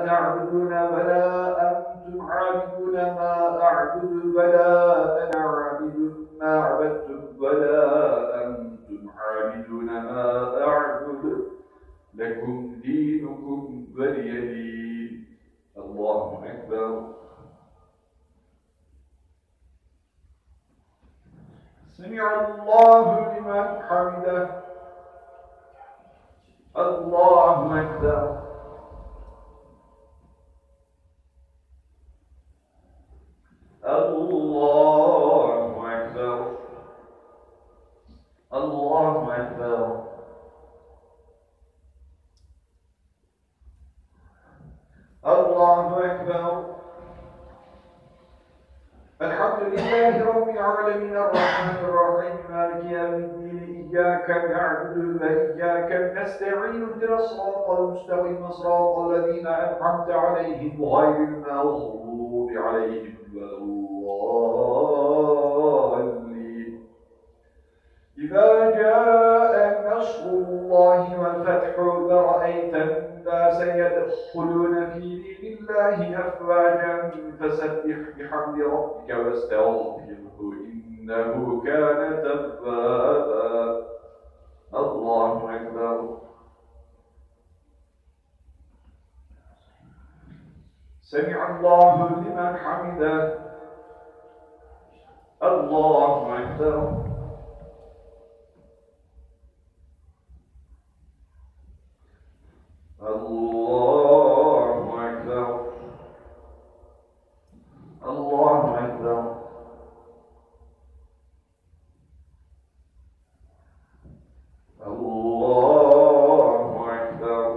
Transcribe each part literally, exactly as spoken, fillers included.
تعبدون ولا أنتم عابدون ما أعبد ولا أنا عابد ما عبدتم ولا أنتم عابدون ما أعبد لكم دينكم ولي دين. الله أكبر. سمع الله لمن حمده. الله أكبر. الله أكبر. الله أكبر. الله أكبر. الحمد لله رب العالمين الرحمن الرحيم مالك يوم الدين إياك نعبد وإياك نستعين اهدنا الصراط المستقيم صراط الذين أنعمت عليهم غير المغضوب عليهم ولا الضالين. إذا جاء نصر الله والفتح ورأيت الناس يدخلون في دين الله أفواجا فسبح بحمد ربك واستغفره إنه كان توابا. الله أكبر. سمع الله لمن حمده. الله أكبر. الله أكبر. الله أكبر. الله أكبر.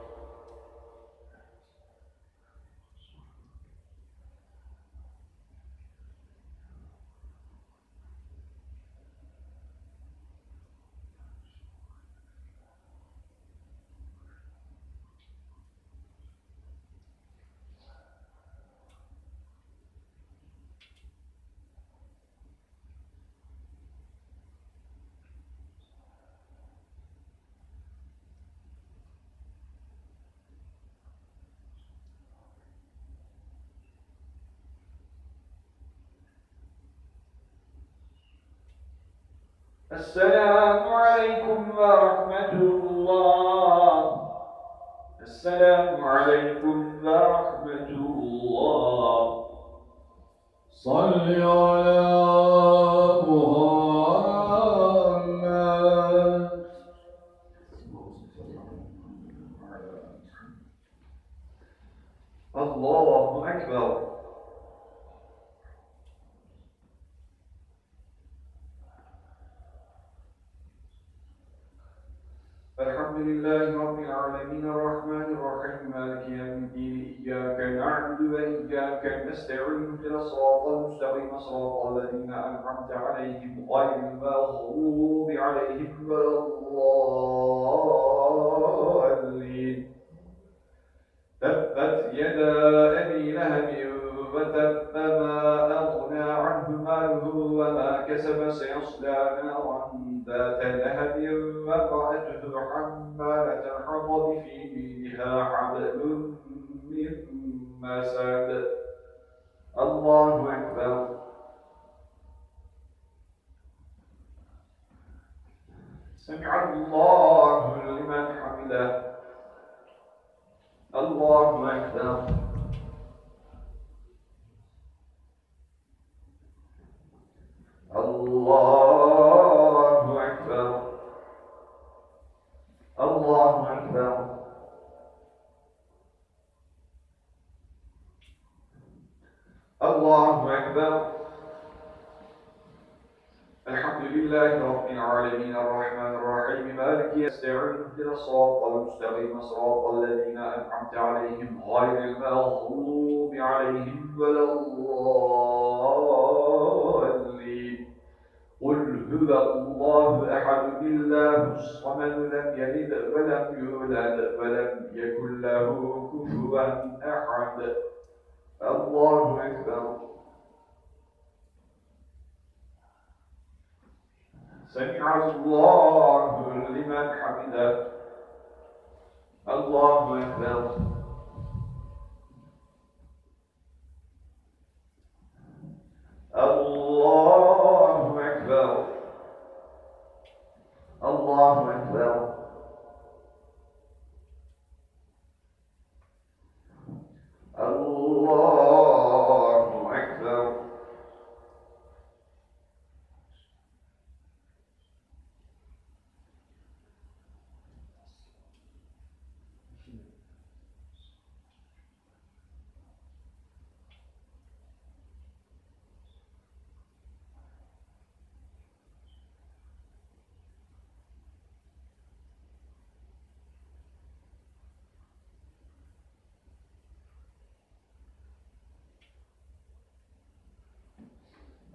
السلام عليكم ورحمة الله. السلام عليكم ورحمة الله. صل على محمد. الله أكبر. الحمد لله رب العالمين الرحمن الرحيم مالك يوم الدين إياك نعبد وإياك نستعين اهدنا الصراط المستقيم صراط الذين أنعمت عليهم غير المغضوب عليهم ولا الضالين. تبت يدا أبي لهب وتب ما أغنى عنه ماله وما كسب سيصلى نارا ذات لهب وامرأته حمالة الحطب في جيدها حبل من مسد. الله أكبر. سمع الله لمن حمده. الله أكبر. الله أكبر. الله أكبر. الله أكبر. الحمد لله رب العالمين الرحمن الرحيم مالك يستعين اهدنا الصراط المستقيم صراط الذين أنعمت عليهم غير المغضوب عليهم ولا الضالين. قل هو الله أحد الله الصمد لم يلد ولم يولد ولم يكن له كفوا أحد. الله أكبر. سمع الله لمن حمده. الله أكبر.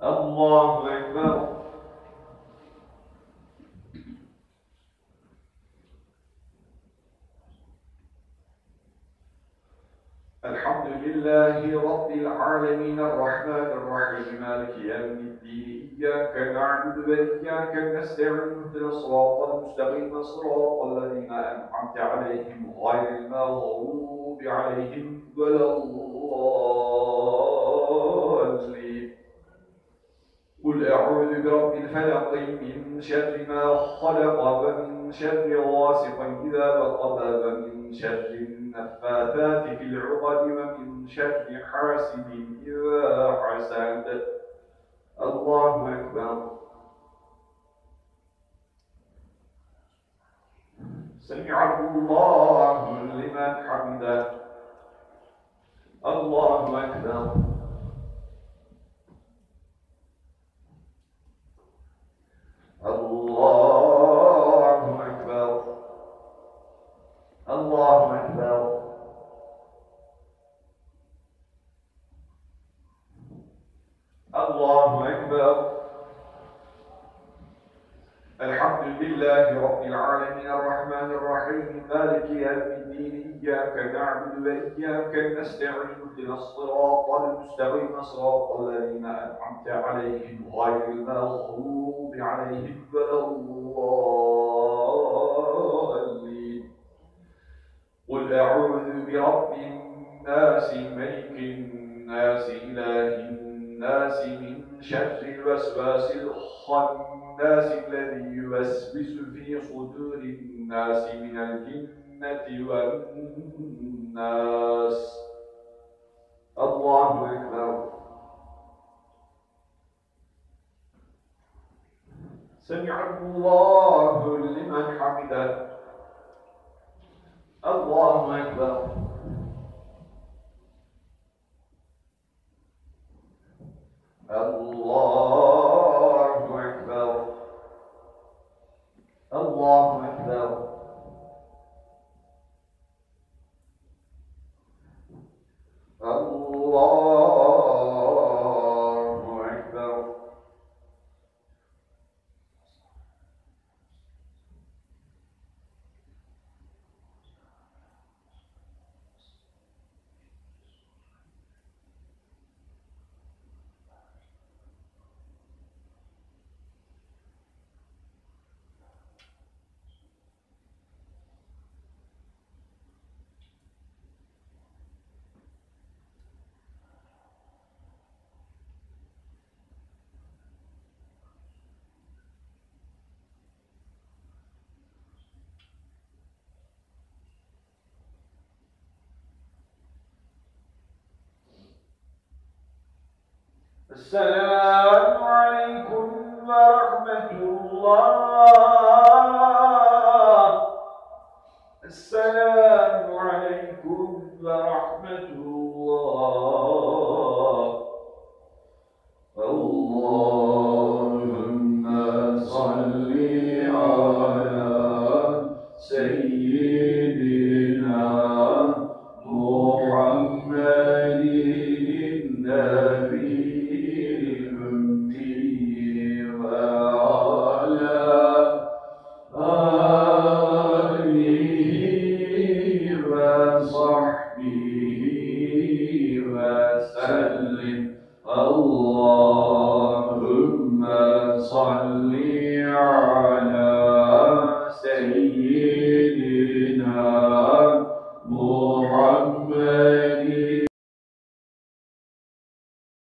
الله أكبر. الحمد لله رب العالمين الرحمن الرحيم مالك يوم الدين إياك نعبد وإياك نستعين اهدنا الصراط المستقيم صراط الذين أنعمت عليهم غير المغضوب عليهم ولا الضالين. قل أعوذ برب الفلق من شر ما خلق ومن شر غاسق إذا وقب ومن شر النفاثات في العقد ومن شر حاسد إذا حسد. الله أكبر. سمع الله لمن حمده. الله أكبر. الله أكبر. الله أكبر. الله أكبر. الحمد لله رب العالمين الرحمن الرحيم مالك يوم الدين إياك نعبد وإياك نستعين اهدنا الصراط المستقيم صراط الذين أنعمت عليهم غير المغضوب عليهم ولا الضالين. قل أعوذ برب الناس ملك الناس إله الناس من شر الوسواس الخناس الذي يوسوس في صدور الناس من الجنة والناس. الله أكبر. سمع الله لمن حمده. الله أكبر. الله أكبر. الله أكبر. الله أكبر. السلام عليكم ورحمة الله. السلام عليكم ورحمة الله. اللهم صل على سيدنا محمد النبي اللهم صل